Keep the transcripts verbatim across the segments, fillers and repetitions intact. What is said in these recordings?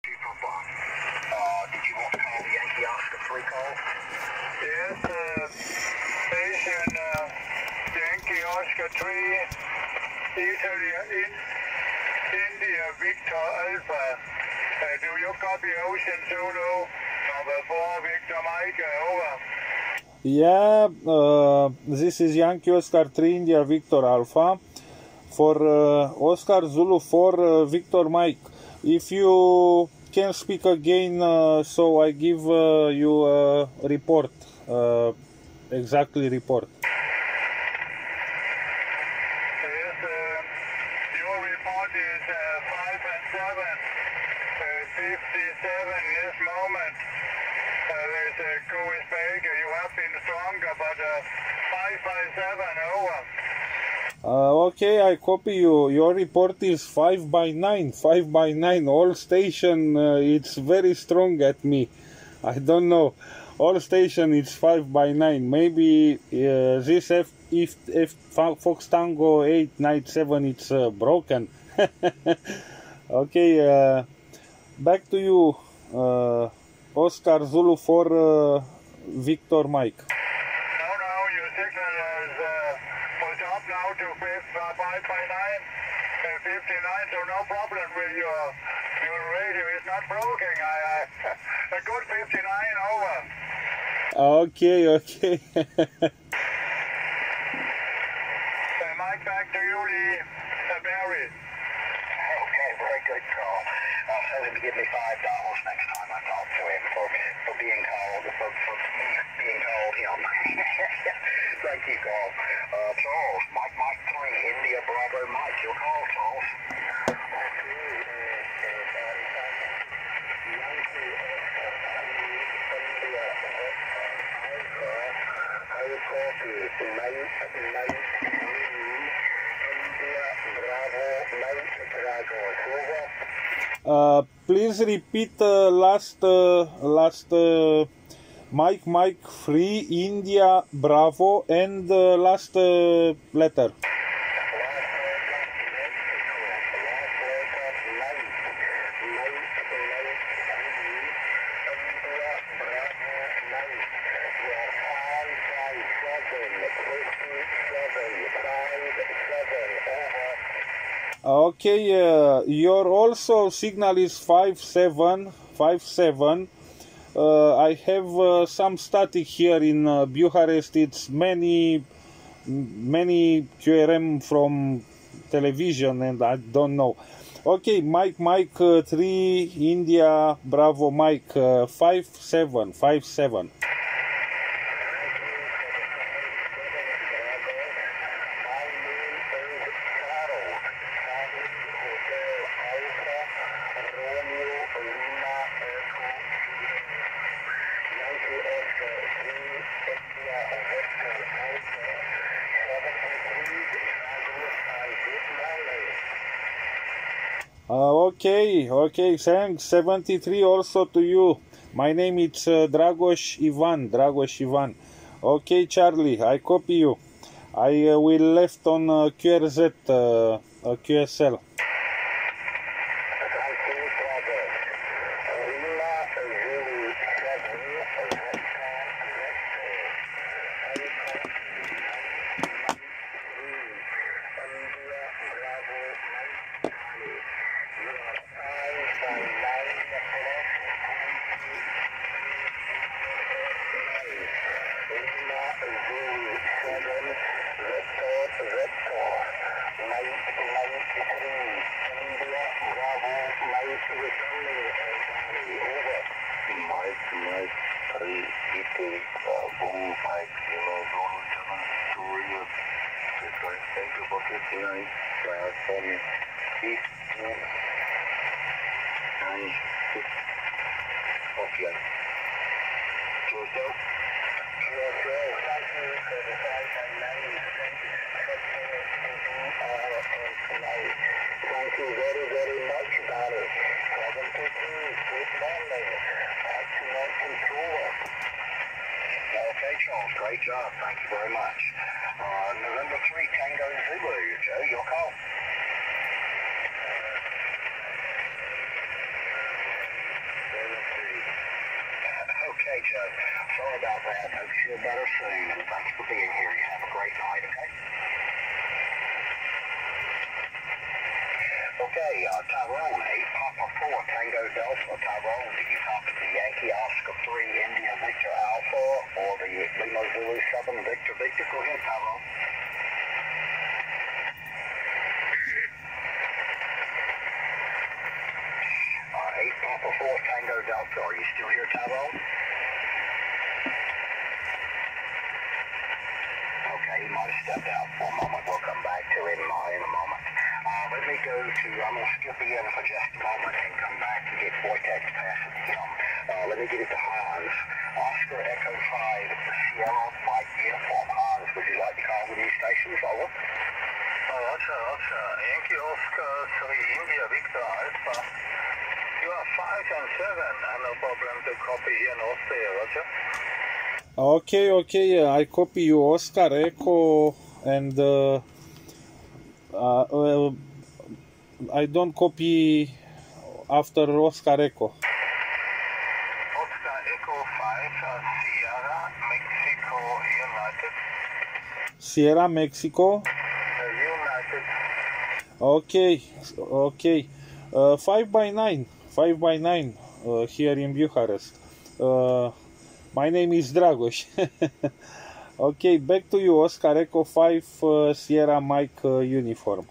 Uh, did you want to call the Yankee Oscar three call? Yes, uh, station uh, Yankee Oscar three, Italy, in, India, Victor Alpha. Uh, do you copy Ocean Zulu? Number four, Victor Mike, over. Yeah, uh, this is Yankee Oscar three India Victor Alpha for uh, Oscar Zulu four uh, Victor Mike. If you can speak again, uh, so I give uh, you a report, uh, exactly report. Yes, uh, your report is uh, five and seven, uh, fifty-seven this moment. Uh, there's a Coes Baker, you have been stronger, but uh, five by seven, over. Uh, okay, I copy you. Your report is five by nine. five by nine. All station, uh, it's very strong at me. I don't know. All station, it's five by nine. Maybe uh, this F, if, if Fox Tango eight nine seven, it's uh, broken. Okay, uh, back to you. Uh, Oscar Zulu four uh, Victor Mike. No, no, your signal is uh, was up now to five by nine, uh, fifty-nine, so no problem with your your radio. It's not broken. I, I a good fifty-nine, over. Okay, okay. uh, Mike, back to you, Lee. Uh, Barry. Okay, very good call. I'll tell him to give me five dollars next time I talk to him for, for being called, for, for me being called him. Thank you, Carl. Uh, Charles, Mike, Mike three, India, Bravo, Mike, your call, Charles. Uh, please repeat uh, last uh, last uh, Mike Mike three India Bravo and uh, last uh, letter. Okay, uh, your also signal is five seven five seven. Uh, I have uh, some static here in uh, Bucharest. It's many many Q R M from television, and I don't know. Okay, Mike Mike uh, three India Bravo Mike uh, five seven five seven. Uh, okay, okay, thanks. seventy-three also to you. My name is uh, Dragos Ivan, Dragos Ivan. Okay, Charlie, I copy you. I uh, will left on uh, Q R Z, uh, uh, Q S L. Great job. Thank you very much. Uh, November three, Tango Zulu. Joe, your call. Joe. Sorry about that. Hope you feel better soon, and thanks for being here. You have a great night, okay? Okay, uh, Tyrone, eight Papa four, Tango Delta. Tyrone, do you copy the Yankee Oscar three, India Victor Alpha, or the Lima Zulu seven, Victor Victor? Go ahead, Tyrone. Uh, eight Papa four, Tango Delta. Are you still here, Tyrone? Okay, he might have stepped out for a moment. We'll come back to him uh, in a moment. Uh, let me go to, I'm going to skip in for just a moment and come back and get Wojtek past him. Uh, let me get it to Hans. Oscar Echo five, Sierra Mike Uniform. Hans, would you like to call the new stations? Over. Oh, Roger, Roger. Yankee Oscar three, India Victor Alpha. You are five and seven. I have no problem to copy here in Austria, Roger. Okay, okay, I copy you Oscar Echo, and uh, uh, uh, I don't copy after Oscar Echo. Oscar Echo five, uh, Sierra, Mexico, United. Sierra, Mexico. Uh, United. Okay, okay. Uh, five by nine, five by nine uh, here in Bucharest. Uh, my name is Dragos. Okay, back to you, Oscar Echo five, uh, Sierra Mike uh, uniform.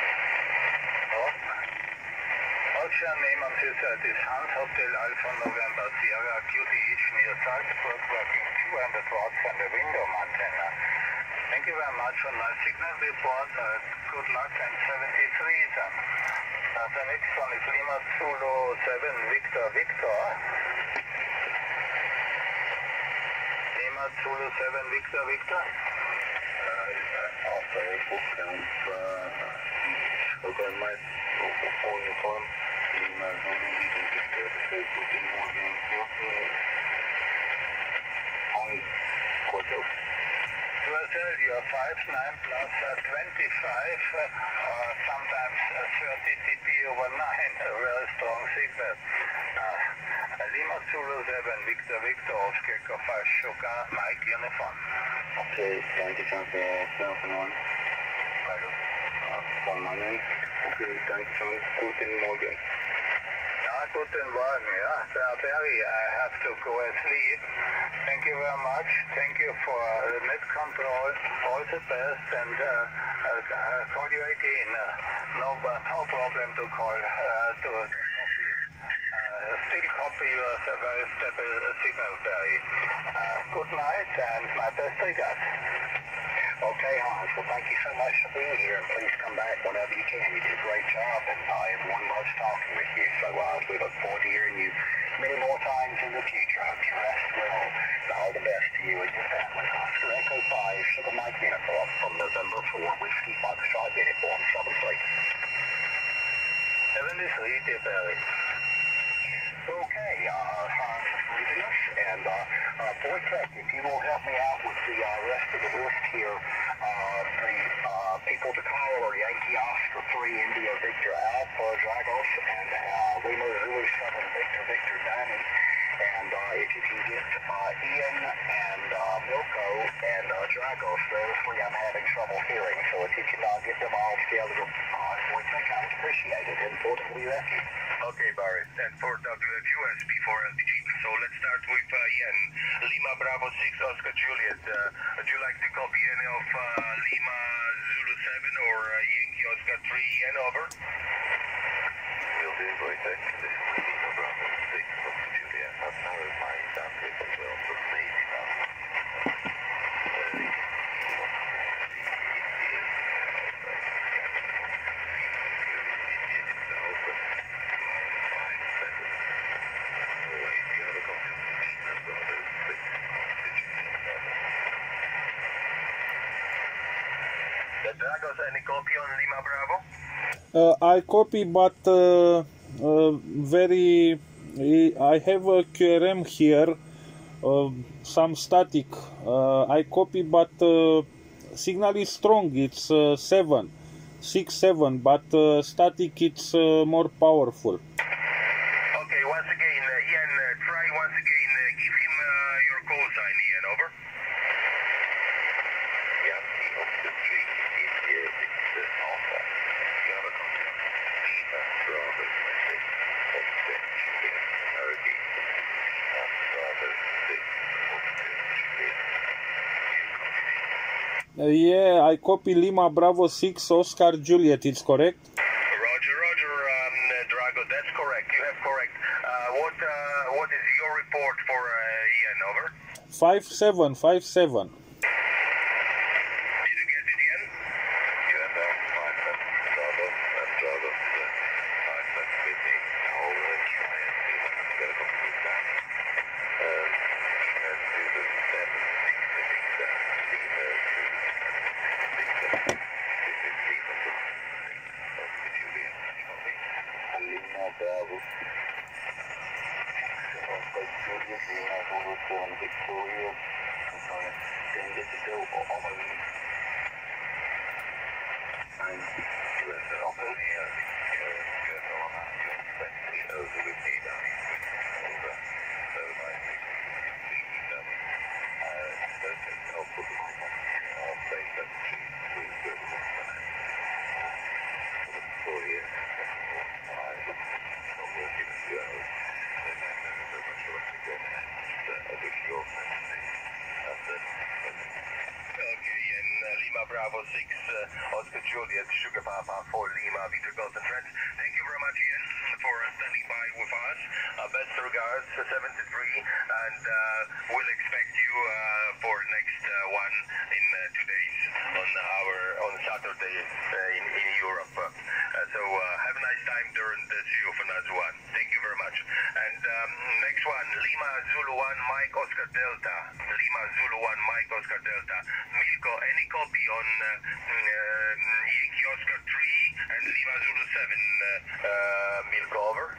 Roger, name on this uh, this Hans Hotel Alpha November Sierra Q T H near Salzburg, working two hundred watts on the window antenna. Thank you very much for my signal report. Uh, good luck and seventy-three then. Uh, the next one is Lima Zulu seven Victor Victor. Lima Zulu seven Victor Victor. Uh, also, bookings, uh, okay, my phone uniform. Lima Zulu Victor Victor, Guten Morgen. On Quato. Brazil, you are five nine plus uh, twenty-five, uh, or sometimes uh, thirty D B over nine, a very strong signal. Uh, Lima Zulu seven, Victor Victor, Oscar five, Sugar, Mike Uniform. Okay, twenty-five, seven one. One morning. Okay, thanks, John. Guten Morgen. Ja, guten Morgen, ja. Uh, Barry, I have to go and sleep. Thank you very much. Thank you for the net control. All the best, and uh, uh, call you again. Uh, no, no problem to call. Uh, to copy. Uh, still copy you as a very stable uh, signal, Barry. Uh, good night, and my best regards. Okay, Hans. Well, thank you so much for being here, and please come back whenever you can. You did a great job, and uh, everyone loves talking with you. So uh, we look forward to hearing you many more times in the future. I hope you rest well. And all the best to you and your family. Oscar Echo five, Sugar Mike Uniform from November four, Whiskey Foxtrot Uniform seven three. seventy-three, dear Barry. Okay, uh, Hans is leaving us, and uh, uh, Wojtek, if you will help me out with the uh, rest of the list here, uh, the uh, people to call are Yankee Oscar three, India Victor Alpha Dragos, and uh, Lima Zulu seven, Victor Victor Danny, and uh, if you can get uh, Ian and uh, Milko and uh, Dragos, those three I'm having trouble hearing, so if you can uh, get them all together, uh, Wojtek, I would appreciate it, and for W F U. Okay, Barry, and for W F U S before L P G. So let's start with uh, Ian. Lima Bravo six, Oscar Juliet. Uh, would you like to copy any of uh, Lima Zulu seven or uh, Yankee Oscar three and over? Will do, Wojtek. This is Lima Bravo six, Oscar Juliet. I've narrowed my bandwidth as well for maybe about Dragos, any copy on Lima Bravo? Uh, I copy, but uh, uh, very. I have a Q R M here, uh, some static. Uh, I copy, but uh, signal is strong. It's uh, seven, six, seven, but uh, static it's uh, more powerful. Okay, once again, uh, Ian, uh, try once again, uh, give him uh, your call sign, Ian, over. Yankee Oscar three, India Victor Alpha, Java Contact, Lima Bravo twenty, Oscar Juliet, Harrogate, and Bravo six, Oscar Juliet. Uh, yeah, I copy Lima Bravo six Oscar Juliet, it's correct? Roger, Roger, um, uh, Drago, that's correct, you have correct. Uh, what, uh, what is your report for uh, Ian, over? five seven five seven. Did you get it, Ian? U M L five seven Bravo, and Bravo six, five seven fifty, I'll uh, try and see if I can get a couple of that. Um, and do the seven six six down, Lima six seven, this is Lima Oscar Juliet, copy. Lima Bravo. Oscar Juliet, Lima Bravo seven Victoria, sorry, didn't get to go on my lead. And U S L, okay, yeah, U S L on that, you expect to be over with me down here, over, so like, fifty-seven, uh, so I'll put them on, I'll say that we're good with that, four years, five, not working as you know, and then there's so much left to go, that I wish you all that's it. Okay, and uh, Lima Bravo six, uh, Oscar Juliet, Sugar Papa for Lima, Victor Golf and Friends. Thank you very much, Ian, for standing by with us. Uh, best regards, uh, seventy-three, and uh, we'll expect you uh, for next uh, one in uh, two days on our on Saturday uh, in, in Europe. Uh, so uh, have a nice time during the Siufanaz one. Thank you very much. And um, next one, Lima Zulu one, Mike Oscar Delta. Lima Zulu one, Mike Oscar Delta. Milko, any copy on uh, uh, Yankee Oscar three and Lima Zulu seven, uh, uh, Milko, over?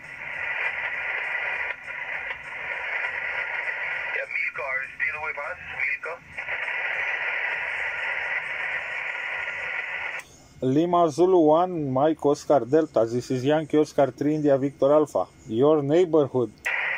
Yeah, Milko, are you still with us, Milko? Lima Zulu one, Mike Oscar Delta. This is Yankee Oscar three India Victor Alpha. Your neighborhood.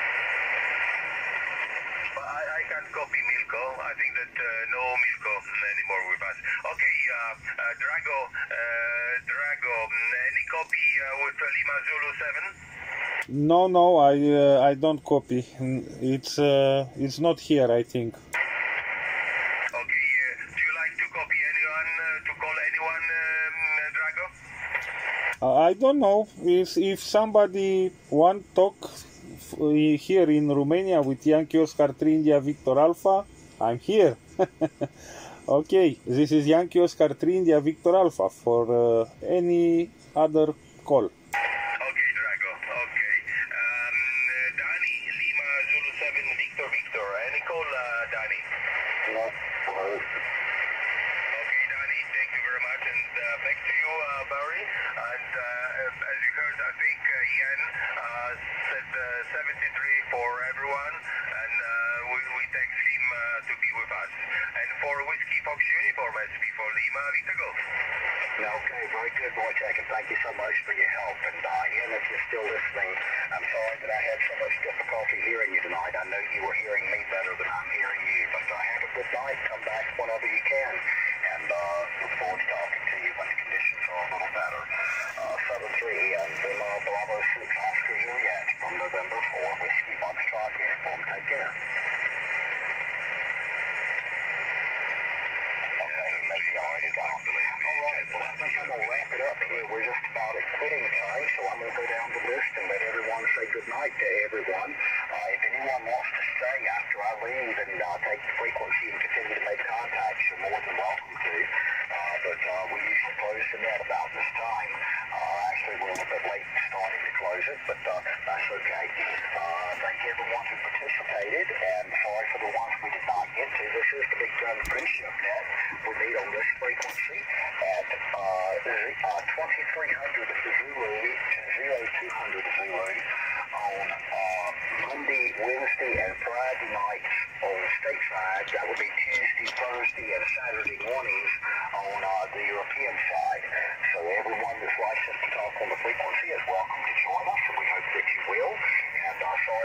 But I, I can't copy Milko. I think that uh, no Milko anymore with us. Okay, uh, uh, Drago, uh, Drago, any copy uh, with uh, Lima Zulu seven? No, no, I uh, I don't copy. It's uh, it's not here, I think. Okay, uh, do you like to copy anyone, uh, to call anyone, um, uh, Drago? Uh, I don't know if if somebody want talk f- here in Romania with Yankee Oscar three India Victor Alpha. I'm here. Okay, this is Yankee Oscar three India Victor Alpha for uh, any other call. Okay, Drago, okay. Um, uh, Danny, Lima Zulu seven, Victor Victor. Any call, uh, Danny? No, well, Okay, Danny, thank you very much. And uh, back to you, uh, Barry. And uh, as you heard, I think uh, Ian uh, said uh, seventy-three for everyone. And uh, we, we thank him uh, to be with us. And for Whiskey Fox Uniform, S P for Lima, Victor Golf. okay, very good, Wojciech, and thank you so much for your help. And uh, Ian, if you're still listening, I'm sorry that I had so much difficulty hearing you tonight. I know you were hearing me better than I'm hearing you, but uh, have a good night. Come back whenever you can, and uh, look forward to talking to you when the conditions are a little better. Uh, seven three and Lima Bravo six Oscar Juliet from November for Whiskey Foxtrot Uniform. Take care. Maybe I already got off the list. All right, well, I think I'm going to wrap it up here. We're just about at quitting time, so I'm going to go down the list and let everyone say good night to everyone. Uh, if anyone wants to stay after I leave and uh, take the frequency and continue to make contacts, you're more than welcome to. Uh, but uh, we usually close the net about this time. Uh, actually, we're a little bit late starting to close it, but uh, that's okay. Uh, thank everyone who participated, and sorry for the ones we did not get to. This is the Big Gun Friendship Net. We meet on this frequency at uh, uh, twenty-three hundred Zulu to zero two hundred Zulu on uh, Monday, Wednesday, and Friday nights on stateside. That would be Tuesday, Thursday, and Saturday mornings on uh, the European side. So everyone that's licensed to talk on the frequency is welcome to join us, and we hope that you will. And uh,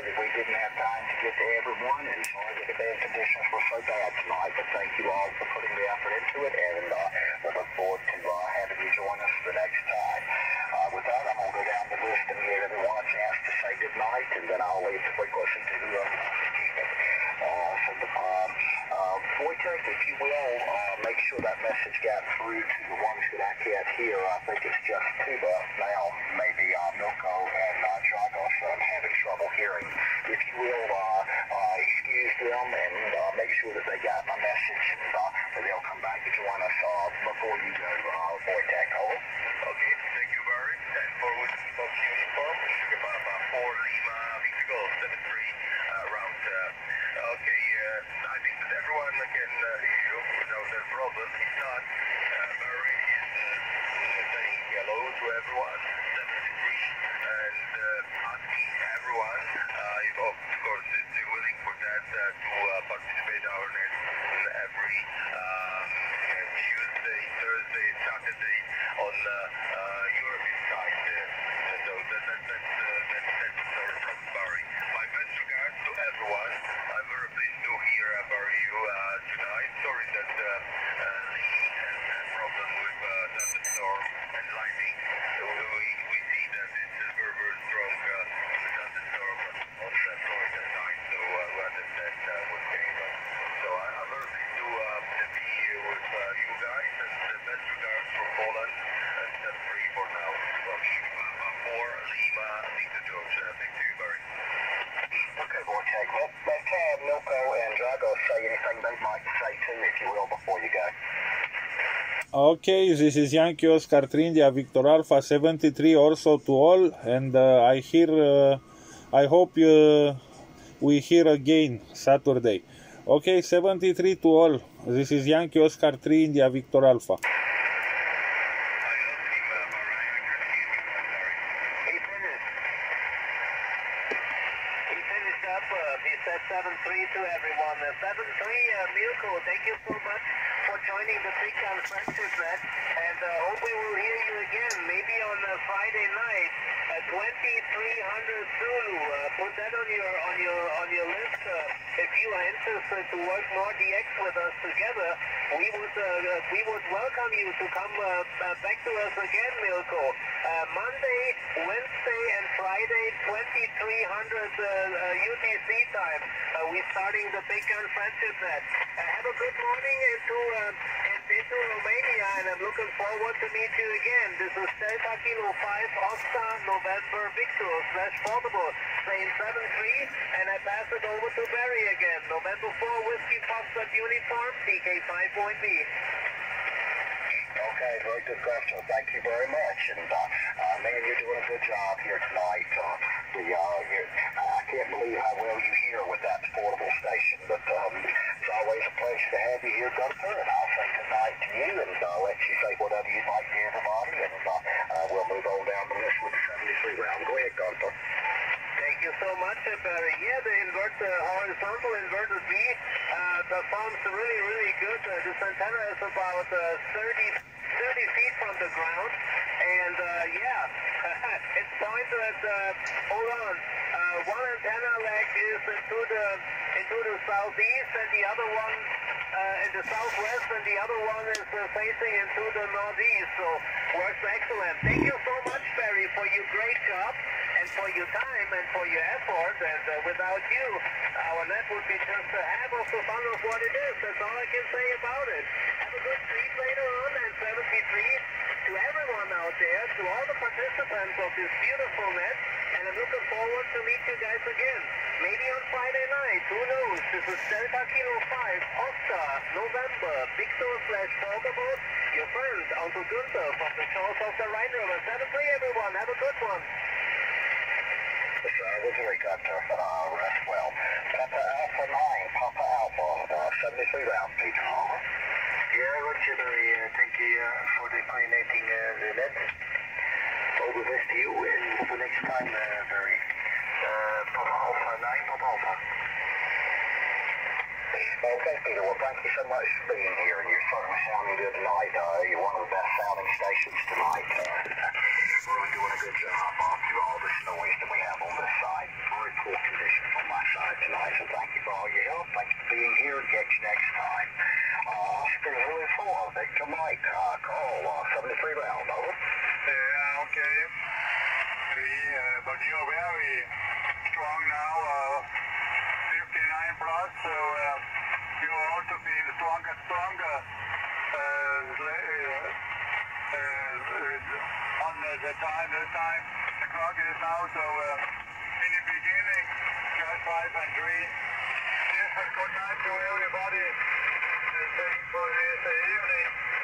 that we didn't have time to get to everyone, and sorry that the bad conditions were so bad tonight, but thank you all for putting the effort into it, and uh, we look forward to uh, having you join us the next time. Uh, with that, I'm going to go down the list and give everyone a chance to say good night, and then I'll leave the frequency to whoever wants to keep it. Uh, so, um, uh, Wojtek, if you will, uh, make sure that message got through to the ones that I can't hear. I think it's just Tuba now, maybe uh, Milko and uh, Dragos that I'm having trouble hearing. If you will, uh, uh, excuse them and uh, make sure that they got my message, and uh, that they'll come back to join us uh, before you go, uh, Wojtek. Over. Okay, thank you, Barry. And forward to Fox Uniform, Sugar Papa four Lima Victor seven three uh, round. Uh, okay, uh, I think that everyone can uh, hear you without a problem. If not, uh, Barry is uh, saying hello to everyone, seventy-three, and uh, asking everyone, uh, if of course if they're willing for that, uh, to uh, participate in our next every uh, Tuesday, Thursday, Saturday on uh, uh, European side. Uh, so that, that, that's, uh, that, that's the story from Barry. My best regards to everyone. I'm very pleased to hear about you uh, tonight. Sorry that uh, uh, Lee has a problem with uh, thunderstorm and lightning. So we, we see that it's a very, very strong uh, thunderstorm on the Florida side. So uh, we understand uh, what's going on. So I, I'm very pleased to, uh, to be here with uh, you guys, and the best regards from Poland. And that's free for now. Well, Sugar four Lima Victor George. Uh, thank you, Barry. Okay, Wojtek, let, let Tab, Milko, and Dragos say anything they'd like to say too, if you will, before you go. Okay, this is Yankee Oscar three India Victor Alpha seventy-three also to all, and uh, I hear, uh, I hope uh, we hear again Saturday. Okay, seventy-three to all, this is Yankee Oscar three India Victor Alpha. seven three to everyone. Uh, seven three, uh, Milko, thank you so much for joining the Big Gun Friendship Net, and uh, hope we will hear you again, maybe on uh, Friday night at twenty-three hundred Zulu. Uh, put that on your on your on your list. Uh, if you are interested to work more D X with us together, we would uh, we would welcome you to come uh, uh, back to us again, Milko. Uh, Monday, Wednesday, and Friday, twenty-three hundred uh, uh, U T C time. Uh, we're starting the Big Gun Friendship Net. Uh, have a good morning into, uh, into Romania, and I'm looking forward to meet you again. This is Delta Kilo five Oscar November Victor slash portable, plane seven three, and I pass it over to Barry again. November four Whiskey Foxtrot uniform, C K five point B. Okay, very good question. Thank you very much. And, uh, uh, man, you're doing a good job here tonight. Uh, the, uh, you're, I can't believe how well you hear with that portable station, but um, it's always a pleasure to have you here, Gunther, and I'll say good night to you, and I'll let you say whatever you'd like to everybody, and uh, uh, we'll move on down the list with the seventy-three round. Go ahead, Gunther. Thank you so much, uh, Barry. Yeah, the inverter, horizontal inverter B uh, performs really, really good. Uh, this antenna is about uh, thirty, thirty feet from the ground, and uh, yeah, it's pointed at, uh, hold on, uh, one antenna leg is into the, into the southeast, and the other one uh, in the southwest, and the other one is uh, facing into the northeast, so works excellent. Thank you so much, Barry, for your great job, and for your time, and for your effort, and uh, without you, our net would be just uh, half of the fun of what it is. That's all I can say about it. Have a good sleep later on, and seventy-three to everyone out there, to all the participants of this beautiful net, and I'm looking forward to meet you guys again. Maybe on Friday night, who knows? This is Delta Kilo five, Oscar, November, Victor slash Volkerboat, your friend, Uncle Gunther from the shores of the Rhine River. seven three, everyone, have a good one. Uh, originally got uh, uh, rest well. Papa Alpha nine, Papa Alpha, uh, seventy-three round, Peter. Over. Yeah, Roger, Barry, uh, thank you uh, for the coordinating uh, the net. Over this to you, and for next time, uh, Barry. Uh, Papa Alpha nine, Papa Alpha. Okay, Peter, well, thank you so much for being here, and you're certainly sounding good tonight. Uh, you're one of the best sounding stations tonight. Uh, really doing a good job uh, through all this noise that we have on this side. Very poor condition. me, uh, but you're very strong now, uh, fifty-nine plus, so uh, you will also feel stronger and stronger uh, uh, uh, on the, the time, the time the clock is now, so uh, in the beginning, just five and three. Yes, good night to everybody. Thanks for this evening.